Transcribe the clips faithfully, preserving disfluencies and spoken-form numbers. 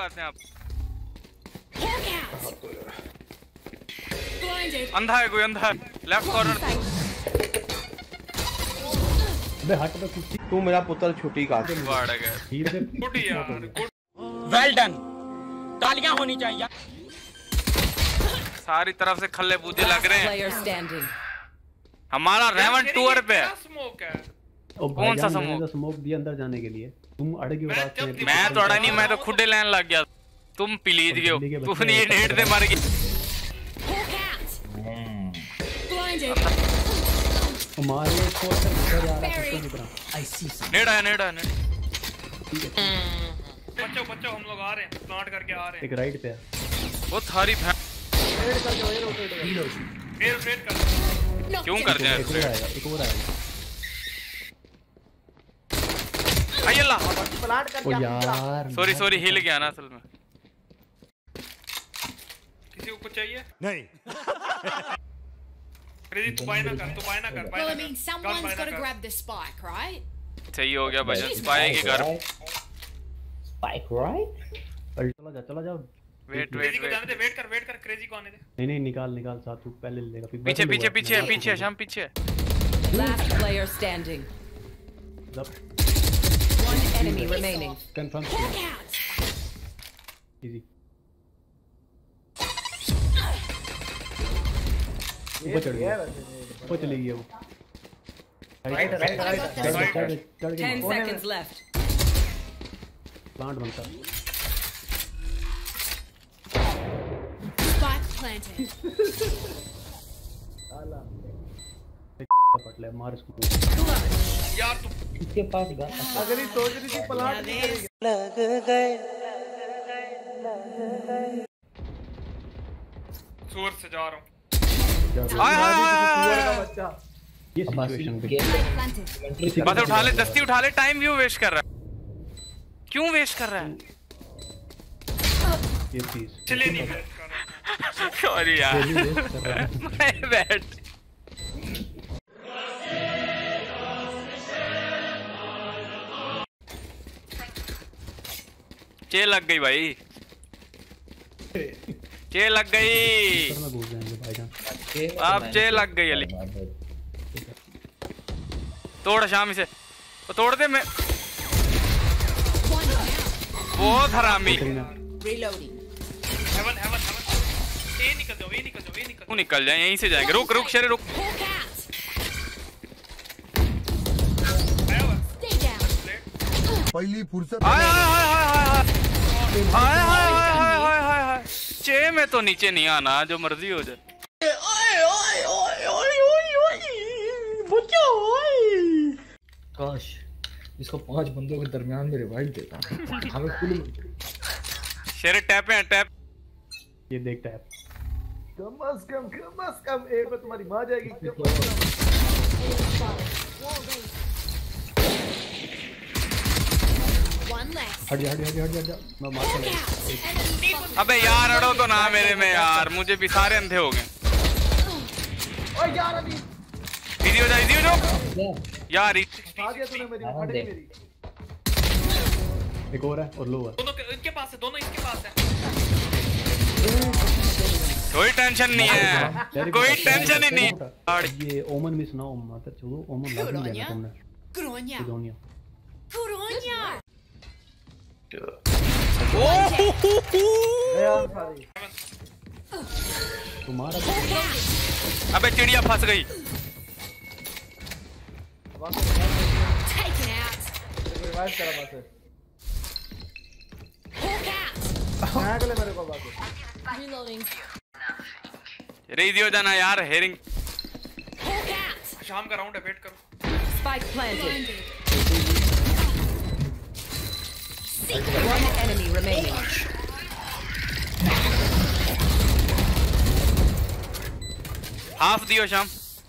से आप? अंधा है कोई, अंधा है लेफ्ट कॉर्नर। बे हट तो तू मेरा पुत्र छोटी का बढ़ गया गुड यार गुड वेल डन तालियां होनी चाहिए। सारी तरफ से खल्ले पूजे लग रहे हैं। हमारा रेवन टूर पे स्मोक है। कौन सा स्मोक? स्मोक दिया अंदर जाने के लिए। तुम अड़ गए बात में। मैं तो अड़ा नहीं, मैं तो खुद लेन लग गया। तुम प्लीज गए हो, तूने ये नेट से मर गई। हमारे को अंदर जा रहा है कुत्तों की तरह। नेट आया नेट आया नेट। बच्चों बच्चों हम लोग आ रहे हैं, प्लांट करके आ रहे हैं। एक राइट पे है वो थारी भैं रेड कर दो, ये रोटेट रेड रेड कर। क्यों करते हैं? एक और आएगा, एक और आएगा। अय्यल्ला प्लांट कर ओ यार सॉरी सॉरी हिल गया ना असल में। किसी को कुछ चाहिए? नहीं। क्रेजी तू बाय ना कर, तू बाय ना कर, बाय Well, ना I mean, कर। someone's got to grab the spike, right? सही हो गया भजन, स्पाई के घर। Spike right? चला जा चला जा। वेट क्रेजी वेट को वेट जाने दे, वेट कर वेट कर, क्रेजी को आने दे। नहीं नहीं निकाल निकाल साथ तू पहले ले लेगा। पीछे पीछे पीछे पीछे शाम पीछे। Last player standing. One enemy remaining. Confirm easy. ऊपर चढ़ गया, ऊपर चली गई वो। Right right right Ten seconds left. Plant बनता है। Spike planted. पटले मार इसको। यार तू इसके पास गा अगर ही सोच रही थी प्लांट लग गए सुअर से जा रहा हूं। हाय हाय हाय का बच्चा ये सिचुएशन पे Spike planted. बस उठा ले, दस्ती उठा ले। टाइम क्यों वेस्ट कर रहा है? क्यों वेस्ट कर रहा है? ये चीज चले नहीं वेट कर। सॉरी यार मैं बैठ। चे लग गई भाई, चे लग गई। में घुस जाएंगे भाईजान। अब चे लग गई अली। तोड़ शाम इसे, वो तोड़ दे। मैं बहुत हरामी। Reloading. हेवन हेवन हेवन ए निकल जाओ, ए निकल जाओ, ए निकल तू निकल जाए, यहीं से जाएंगे। रुक रुक शेरे रुक। Hawk out. Heaven Stay down. पहली फुर्सत हाय हाय हाय हाय हाय हाय हाय हाय हाय हाय। चे में तो नीचे नहीं आना, जो मर्जी हो जाए। काश इसको पांच बंदों के दरमियान में रिवाइव देता। हमें फुल शेरे टैप है टैप। ये देख टैप। कम अज कम कम अज कम एक में तुम्हारी मां जाएगी। One less. हट जा हट जा हट जा हट जा। मैं मार Hawk out. अबे यार अड़ो तो ना मेरे में यार, मुझे भी सारे अंधे हो गए। ओए यार अभी इजी हो जा, इजी हो जाओ यार। आ गया तूने मेरी, फट गई मेरी। एक और है और लो है। दोनों के इनके पास है, दोनों इसके पास है। कोई टेंशन नहीं है, कोई टेंशन ही नहीं। ये ओमन मिस ना ओम माता चलो ओमन लाजमी लेना तुमने। Good on ya. दुनिया Good on ya. तुम्हारा अबे चिड़िया फंस गई। Taken out. रिवाइव करा बस। Hawk out. कहां गए मेरे को बात? Reloading. रेजी हो जाना यार। हेरिंग Hawk out. शाम का राउंड है, वेट करो। Spike planted. Blinded. One enemy remaining. Half दियो शाम,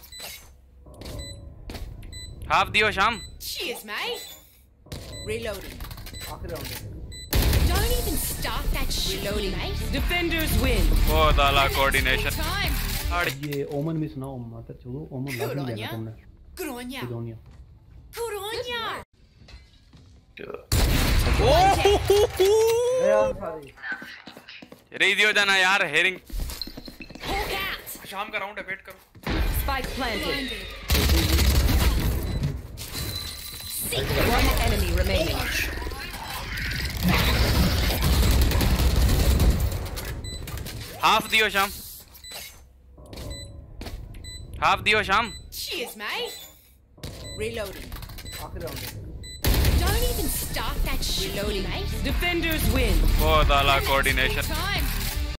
हाफ दियो शाम। Cheers, mate. Reloading. आखिरी राउंड है। Don't even start that shit, mate. Defenders win. बहुत आला कोऑर्डिनेशन। Time. ये ओमन मिस ना ओम माता चलो ओमन लाजमी लेना तुमने। Good on ya. दुनिया Good on ya. रेडियो जाना यार हेरिंग शाम का राउंड है वेट करो Spike planted. One enemy remaining. Half दियो शाम हाफ दियो शाम Cheers, mate. Reloading. आखिरी राउंड है Don't even start that shit, mate. Defenders win. बहुत आला कोऑर्डिनेशन Time.